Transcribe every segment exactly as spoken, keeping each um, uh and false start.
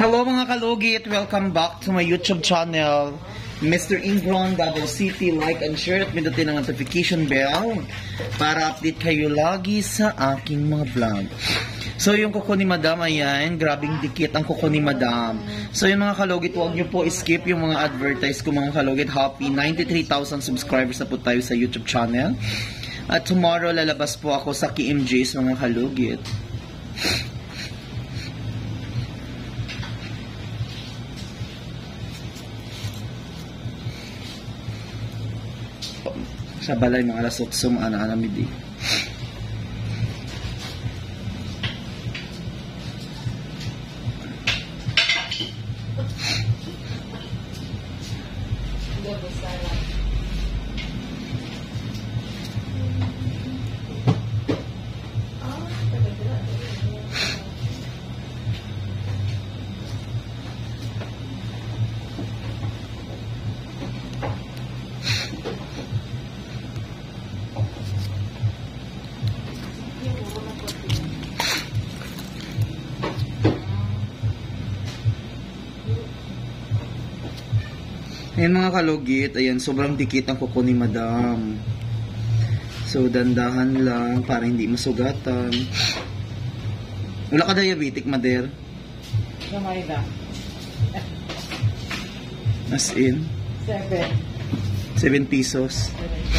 Hello mga kalugit! Welcome back to my YouTube channel. Mister Ingron, Davao City. Like and share at pindutin ang notification bell para update kayo lagi sa aking mga vlog. So yung kuko ni Madam, ayan, grabing dikit ang kuko ni Madam. So yung mga kalugit, huwag nyo po skip yung mga advertise ko mga kalugit. Happy ninety-three thousand subscribers na po tayo sa YouTube channel. At tomorrow lalabas po ako sa K M J's mga kalugit. Sa balay mga alas otsong ana-anamidi. Ayan mga kalugit, ayan, sobrang dikit ang kuko ni Madam. So, dandahan lang para hindi masugatan. Wala ka diabetic, Mader? Gamay na. As in? Seven. Seven pesos.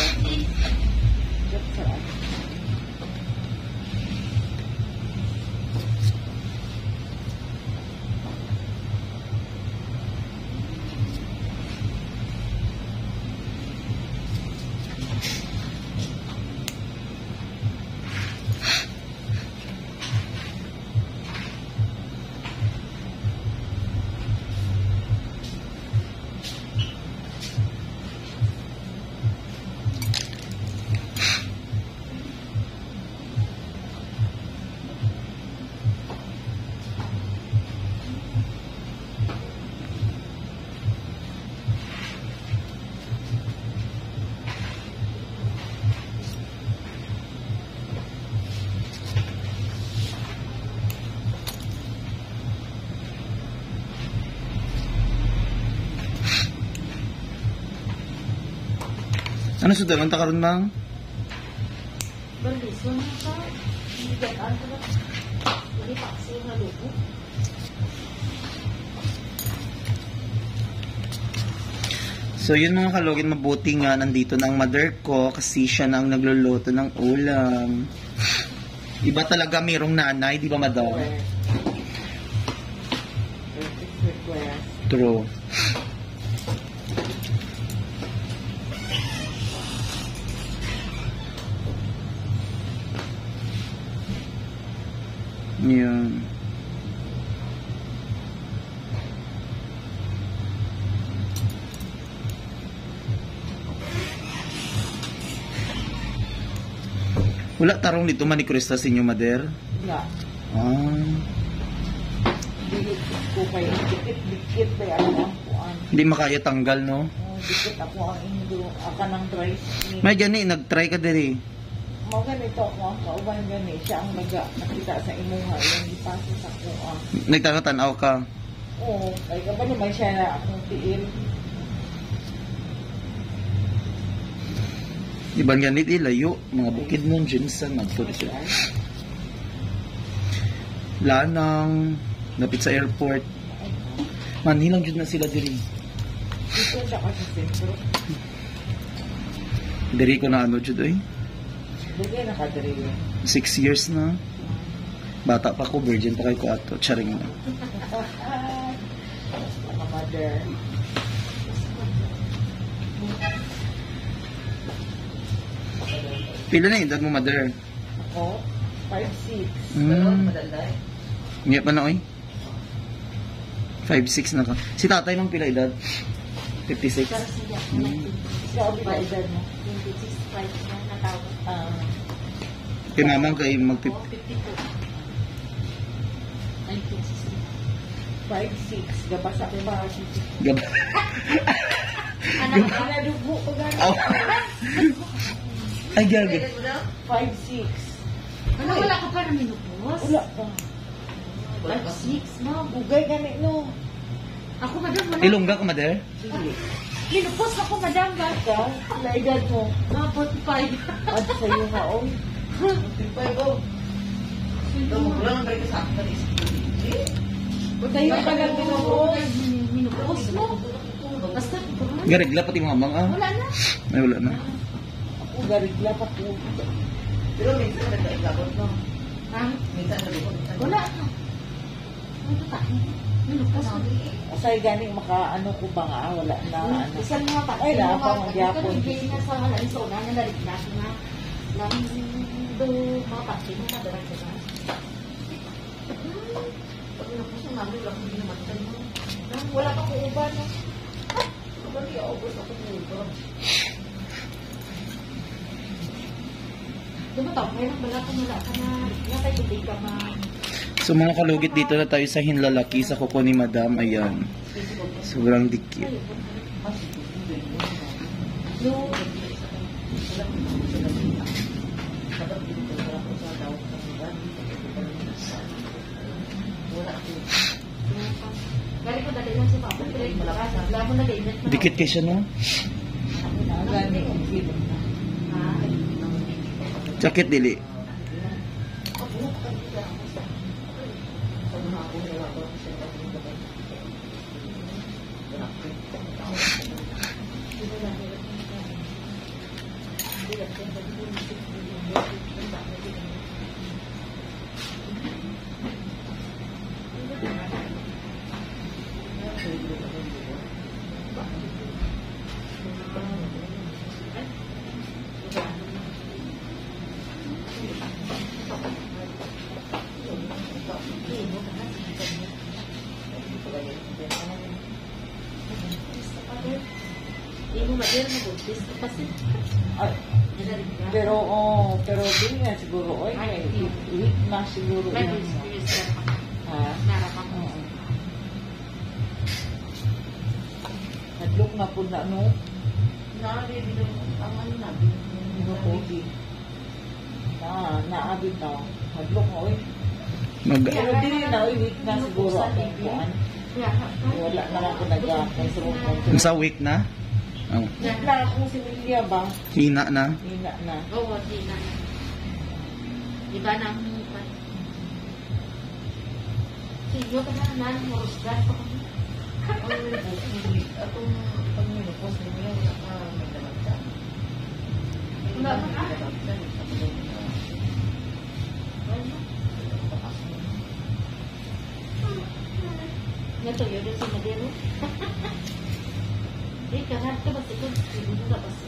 Ano sudah lang takaroon mang? Berliso na ka. Hindi gataan ka ba? Hindi paksi na lupo. So yun mga kalugit, mabuti nga nandito na ang mother ko kasi siya na ang nagluluto ng ulam. Iba talaga mayroong nanay, di ba Madam? True. Yan. Wala tarong dito man ni Krista sa inyo, Mader? Wala. Ah. Dikit ko kayo. Dikit-dikit pa yan ang puan. Hindi makaya tanggal, no? Oh, dikit ako ang indo. Aka ng dry skin. May gani, nag-try ka diri. Mga ganito ako ang kauban gani. Siya ang naga nakita sa imuha. Yung ipasa sa kuha. Nagtanaw ka. Oo. Kaya ka ba naman siya na akong tiil? Iban ganit ilayo, mga bukid nun, Jinsan, nagtuloy siya. Lanang, napit sa airport. Manilang dyan na sila diri. Dito siya kasi sentro. Diri ko na ano dyan, eh. Bugay na kadiri yun. Six years na. Bata pa ko, virgin pa kayo ko ato. Charing na. Mga mother. Pila na edad mo, Mother? Ako? five six. Hmm. Ngayon pa na, oy. five six na ka. Si tatay nung pila edad? fifty-six. Hmm. Ikaw, bila edad mo? twenty-six, five na natawag. Ah, Kay mamang kayo mag fifty-two. nineteen sixty. five six. Gabasa ko ba? Gab. Anak, inadugo ko gano'n. Aw. Ay, gabi. five six. Ano, wala ka pa na minupos? Wala pa. Five, six, ma'am. Ugay gani no. Ako, madam, wala. Ilongga ka, mother? Sige. Minupos ako, madam, ba? Ikaw, na edad mo. Mga forty-five. At sa'yo nga, oy. Tayo ka lang minupos. Minupos mo. Basta, Garigla pati mga amang ah. wala na. Ay, wala na. Ako, garigla pa po. Pero minsan nag-iklabot no. Ha? Minsan nag-iklabot. Wala na. Ano ka? Minupos mo. Asay gani maka ano ko ba nga, wala na ano. Isang mga pa. Ay, na, pa magyapon. Ito, na sa mga isona na dalit na na. Lang do mga pati mo madalang ka na. Pag minupos mo, mami, wala kong ginamatan mo. Wala pa ko uban. no? Kapag i-august ako po. Diba tao, mayroon wala ka wala ka na. Wala tayo tubig ka ma. So mga kalugit, dito na tayo sa hinlalaki sa kuko ni Madam. Ayan. Sobrang dikit. No. Galing ko dali lang si Papa. Wala mo na ganyan. Dikit kayo siya, no? Gani ang film na. Sakit, dili. Hindi mo madira na buntis ka kasi. Ay, pero oh, pero di nga siguro oy, may week na siguro May yun. experience ka pa. Ha? Narapan mo. Oo. Hadlok na po na no. Nakabibilo ang ano na. Ano po di. Na, naabit na. Hadlok na oy. Mag Pero di na oy, week na siguro akong kuan. Wala na lang ko nag-akay sa mga. sa week na? Oh. Week na akong si Lilia ba? Hina na. Hina na. Oo, di na. Iba na ang hipan. Sige, ka na na, morosgat pa kami. Atong pag minupos mo yan, wala ka may damagdan. Wala pa ka? Ngato yun yung sinadero. Eh, kahat ka ba ito? Hindi mo na kasi.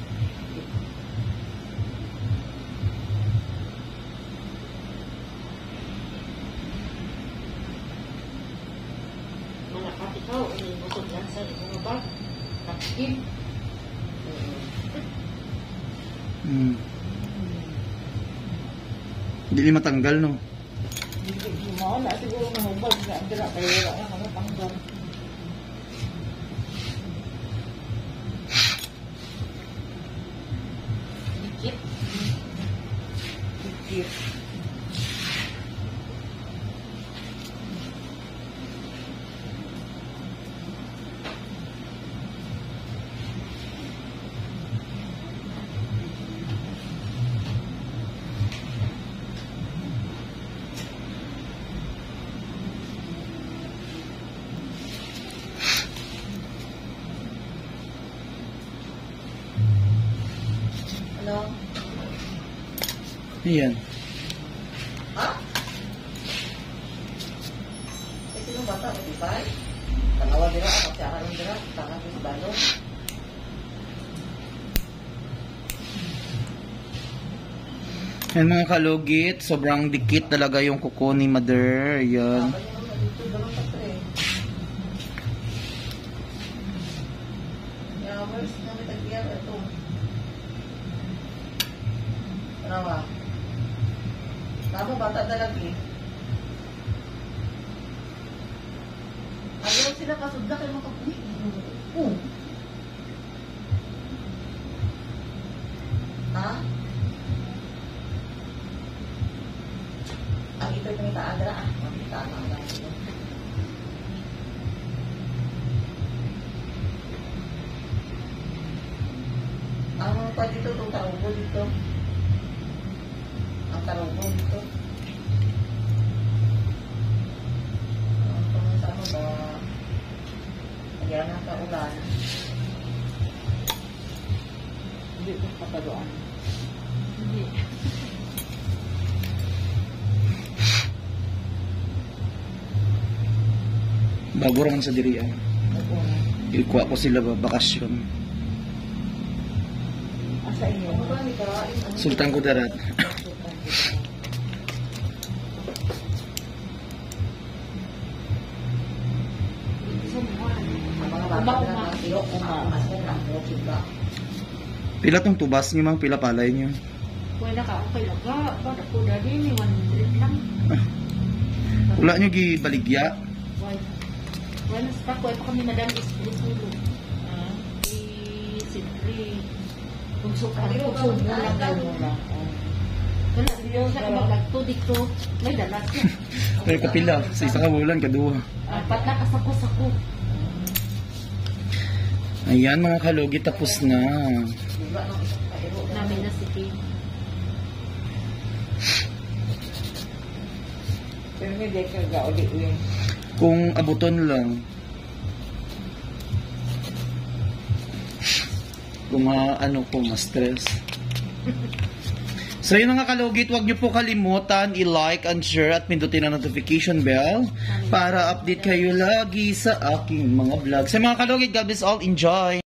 Malakat ikaw, inibusog lang sa mga bag. Takin. Hmm. Dili matanggal, no? Hindi mo na siguro mahubad na andira kaya wala na mga tanggal. Dikit. Dikit. Ano? Ayan. Ha? Eh, sino bata? Matibay? Tangawa dira, kapsiyakan ng dira, tangan ko sa balong. Ayan mga kalugit, sobrang dikit talaga yung kuko ni Mother. Ayan. Sabi niya naman, dito daman sa pre. Hours na may tagbiyan ito. Tanawa. Tama, bata talaga eh. Ayaw sila kasudla kayo makapuhi. Oo. Ha? Ang ito'y pangita agara ah. Makita na. pa dito, itong tarugo dito. Ang tarugo dito. Ang pangusama ba? Kaya nga sa ulan. Hindi ko patadoan. Hindi. Bago raman sa diri ah. Ako na. Ikuha ko sila ba bakasyon. Asa inyo? Ano ba, may karain? Ano? Sultan Kudarat. Isa mo nga. Ang mga bata na ng tiro, kung mas na lang, pero sila. Pila tong tubas niyo mang pila palay niyo. Wala ka, okay lang ka. Bada ko dali, may one hundred lang. Wala niyo gibaligya. Why? Wala sa tako, ito kami madam is pulo. Ah, Eh, siyempre, kung suka, Pero kung suka wala lang ka. daw. Wala, sa kabaglag to dito, may dalas na. Pero kapila sa isa ka bulan kaduha. Apat na kasako-sako. Ayan mga kalugi, tapos na. Diba, nung isang kairo na Namin na si Kim. pero hindi ka gauli-uli. Kung abuton lang. Kung ma, ano po, ma-stress. So yun mga kalugit, huwag niyo po kalimutan i-like and share at pindutin ang notification bell para update kayo lagi sa aking mga vlog. Sa mga kalugit, God bless all, enjoy!